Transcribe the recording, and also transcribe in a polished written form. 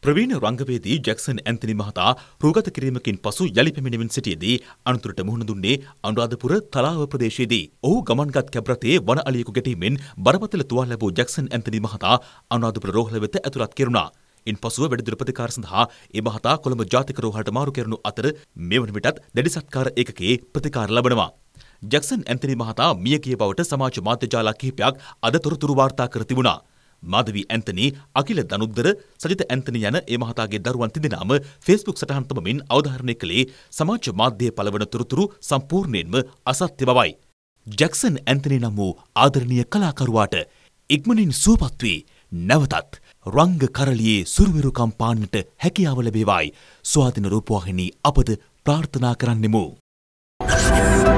ප්‍රවීණ රංගවේදී Jackson Anthony මහතා රූගත කිරීමකින් පසු යලි පැමිණෙමින් සිටියේදී අනතුරට මුහුණ දුන්නේ අනුරාධපුර තලාව ප්‍රදේශයේදී. ඔහු ගමන්ගත් කැබ් රථයේ වන අලියෙකු ගැටීමෙන් බරපතල තුවාල ලැබූ ජැක්සන් ඇන්තනි මහතා අනුරාධපුර රෝහල වෙත ඇතුළත් කෙරුණා. ඉන්පසුව වැඩිදුර ප්‍රතිකාර සඳහා ඒ මහතා කොළඹ ජාතික රෝහලට මාරු කෙරුණු අතර මේ වන විටත් දැඩි සත්කාර ඒකකයේ ප්‍රතිකාර ලබනවා. ජැක්සන් ඇන්තනි මහතා මිය ගිය බවට සමාජ මාධ්‍ය ජාල කිහිපයක් අද තොරතුරු වාර්තා කර තිබුණා. මාධවී ඇන්තනි, අකිල දනුද්දර, සජිත ඇන්තනි යන ඒ මහතාගේ දරුවන් තිදෙනාම ෆේස්බුක් සටහන් තබමින් අවධාරණය කළේ සමාජ මාධ්‍යයේ පළවන තොරතුරු සම්පූර්ණයෙන්ම අසත්‍ය බවයි. ජැක්සන් ඇන්තනි නම් වූ ආදරණීය කලාකරුවාට ඉක්මනින් සුවපත් වී නැවතත් රංග කරළියේ සුරුවිරුකම් පාන්නට හැකියාව ලැබේවායි ස්වාධීන රූපවාහිනී අපද ප්‍රාර්ථනා කරන්නෙමු.